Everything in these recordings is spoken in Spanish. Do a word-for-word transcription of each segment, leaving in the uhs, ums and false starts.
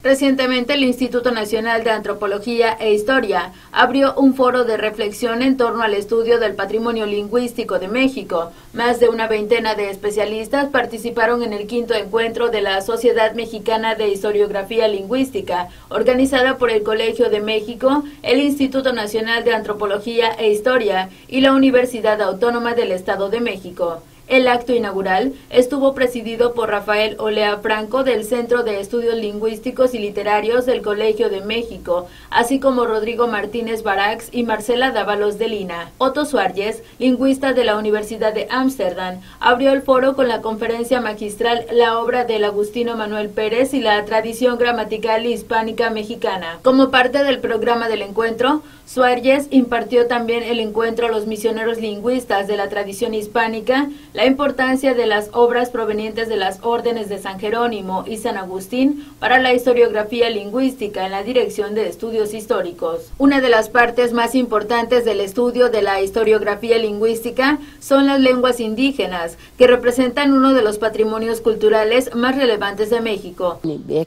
Recientemente, el Instituto Nacional de Antropología e Historia abrió un foro de reflexión en torno al estudio del patrimonio lingüístico de México. Más de una veintena de especialistas participaron en el quinto encuentro de la Sociedad Mexicana de Historiografía Lingüística, organizada por el Colegio de México, el Instituto Nacional de Antropología e Historia y la Universidad Autónoma del Estado de México. El acto inaugural estuvo presidido por Rafael Olea Franco del Centro de Estudios Lingüísticos y Literarios del Colegio de México, así como Rodrigo Martínez Barax y Marcela Dávalos de Lina. Otto Suárez, lingüista de la Universidad de Ámsterdam, abrió el foro con la conferencia magistral La obra del Agustino Manuel Pérez y la tradición gramatical hispánica mexicana. Como parte del programa del encuentro, Suárez impartió también el encuentro a los misioneros lingüistas de la tradición hispánica, la importancia de las obras provenientes de las órdenes de San Jerónimo y San Agustín para la historiografía lingüística en la Dirección de Estudios Históricos. Una de las partes más importantes del estudio de la historiografía lingüística son las lenguas indígenas, que representan uno de los patrimonios culturales más relevantes de México.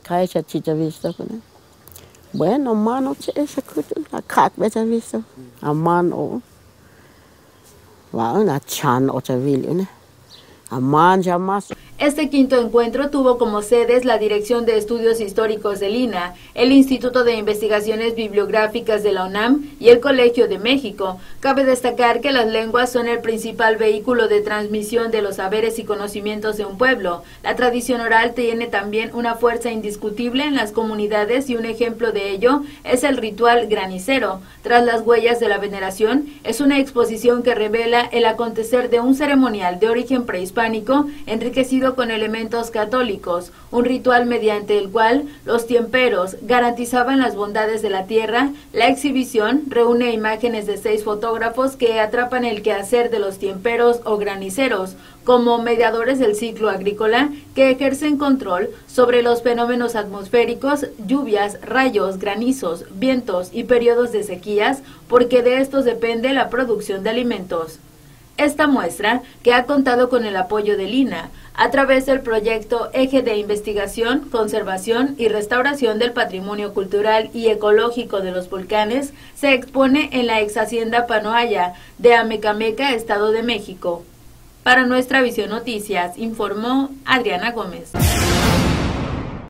Bueno, mano, esa cosa, cat better visto, a mano, va una chan o chavil, a man llamas. Este quinto encuentro tuvo como sedes la Dirección de Estudios Históricos del I N A, el Instituto de Investigaciones Bibliográficas de la UNAM y el Colegio de México. Cabe destacar que las lenguas son el principal vehículo de transmisión de los saberes y conocimientos de un pueblo. La tradición oral tiene también una fuerza indiscutible en las comunidades y un ejemplo de ello es el ritual granicero. Tras las huellas de la veneración, es una exposición que revela el acontecer de un ceremonial de origen prehispánico enriquecido con elementos católicos, un ritual mediante el cual los tiemperos garantizaban las bondades de la tierra. La exhibición reúne imágenes de seis fotógrafos que atrapan el quehacer de los tiemperos o graniceros como mediadores del ciclo agrícola que ejercen control sobre los fenómenos atmosféricos, lluvias, rayos, granizos, vientos y periodos de sequías, porque de estos depende la producción de alimentos. Esta muestra, que ha contado con el apoyo del I N A, a través del proyecto Eje de Investigación, Conservación y Restauración del Patrimonio Cultural y Ecológico de los Volcanes, se expone en la ex hacienda Panoaya de Amecameca, Estado de México. Para Nuestra Visión Noticias, informó Adriana Gómez.